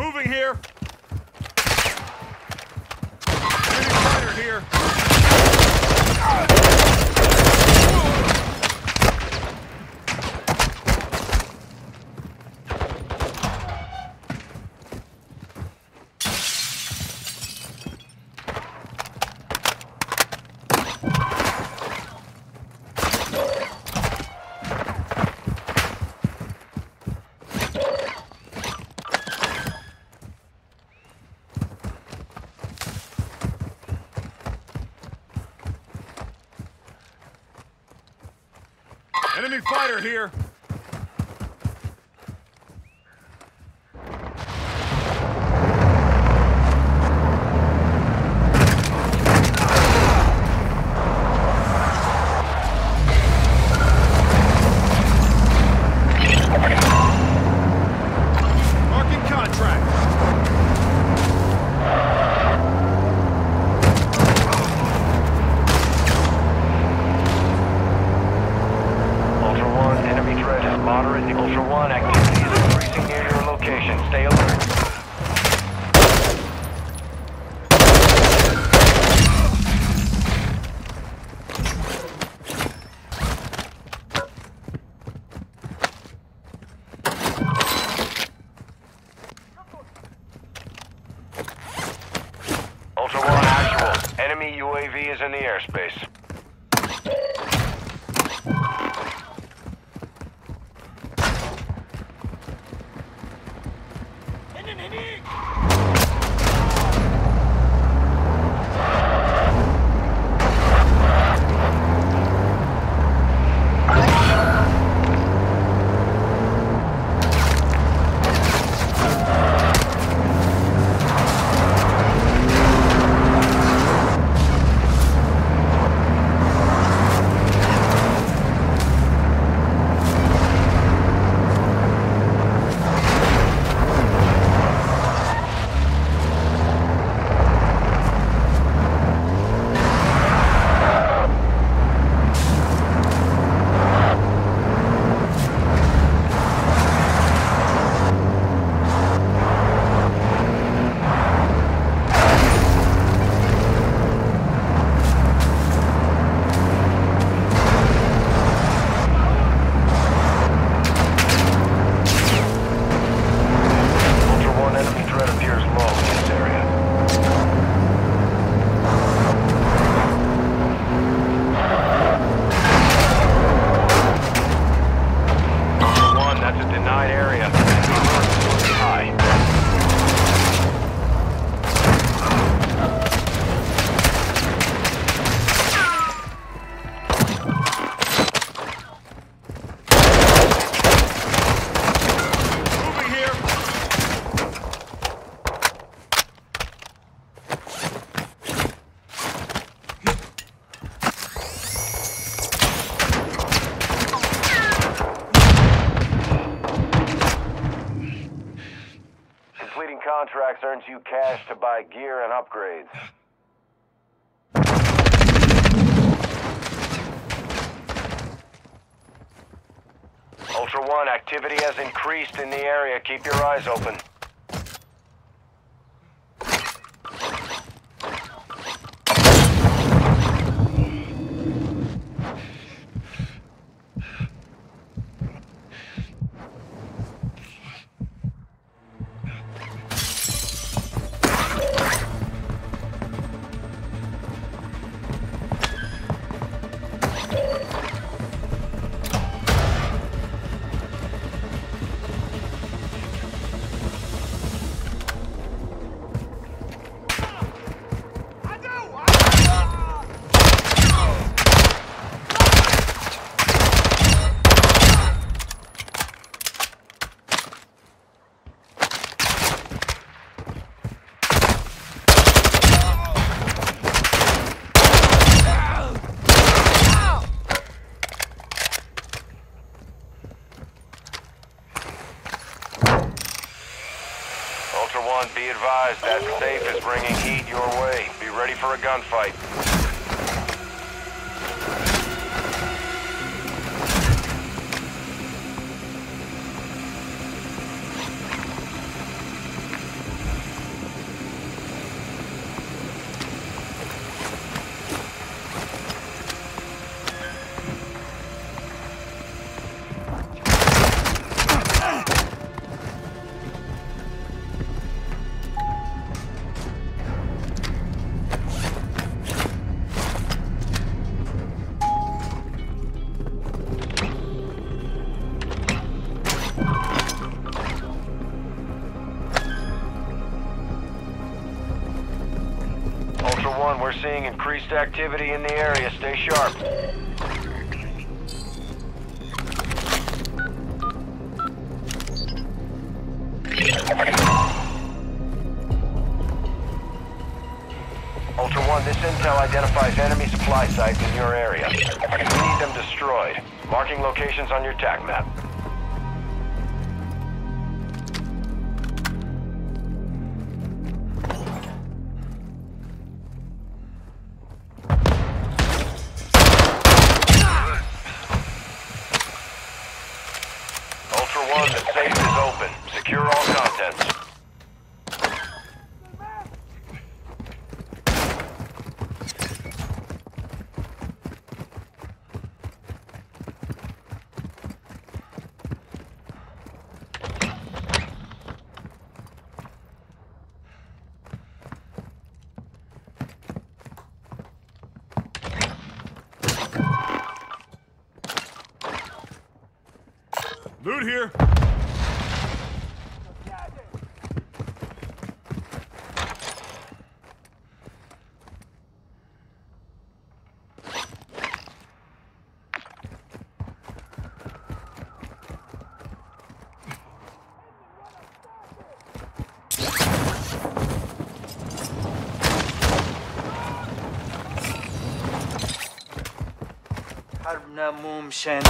Moving here. Enemy fighter here. Enemy fighter here. Marking contract. Moderate Ultra One, activity is increasing near your location. Stay alert. Ultra One, actual. Enemy UAV is in the airspace. Contracts earns you cash to buy gear and upgrades. Ultra One, activity has increased in the area. Keep your eyes open. Be advised, that safe is bringing heat your way. Be ready for a gunfight. seeing increased activity in the area. Stay sharp. Ultra One, this intel identifies enemy supply sites in your area. We need them destroyed. Marking locations on your TAC map. Ultra One, the safe is open. Secure all contents. Loot here. حربنا مو مشان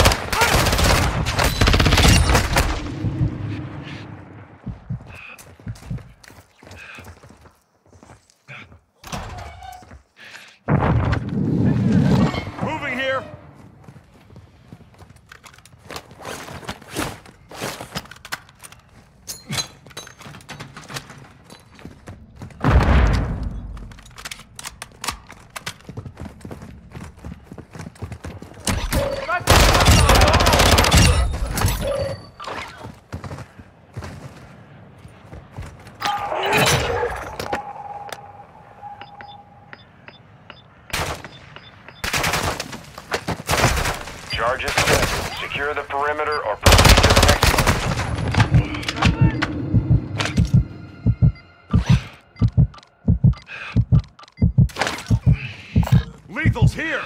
Moving here. Charges set. Secure the perimeter or proceed to the next one. Lethal's here.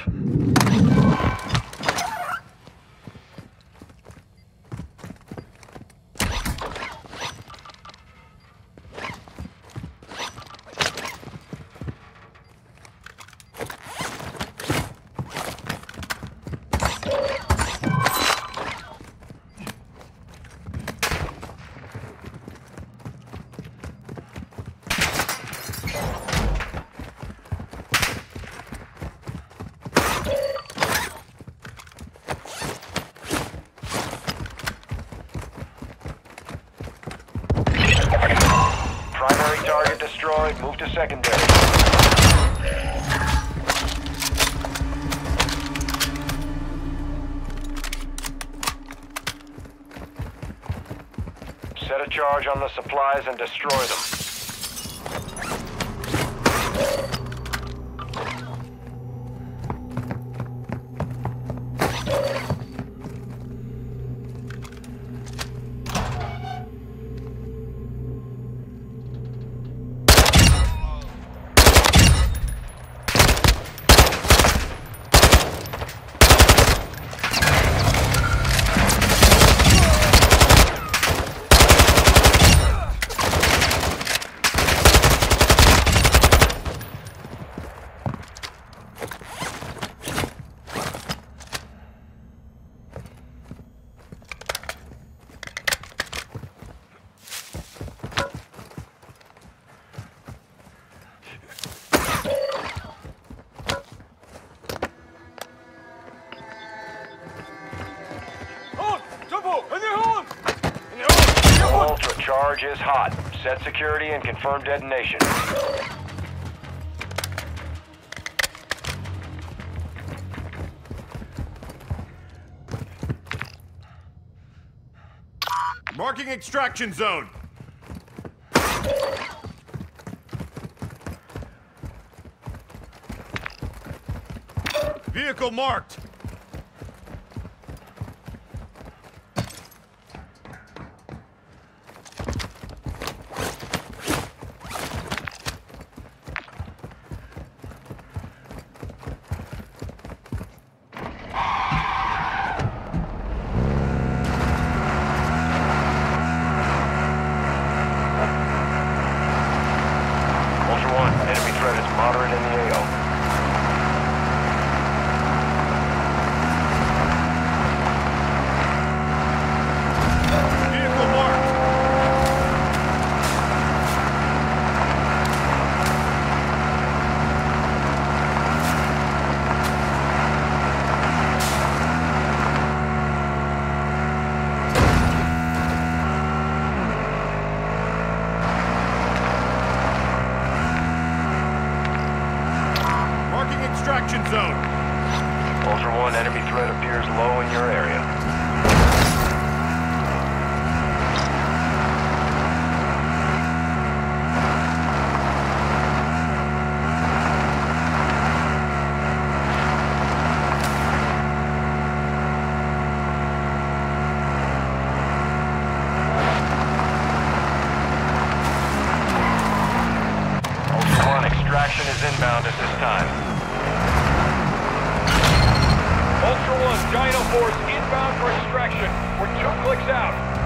Primary target destroyed. Move to secondary. Set a charge on the supplies and destroy them. Ultra, charge is hot. Set security and confirm detonation. Marking extraction zone. Vehicle marked. force inbound for extraction. We're 2 clicks out.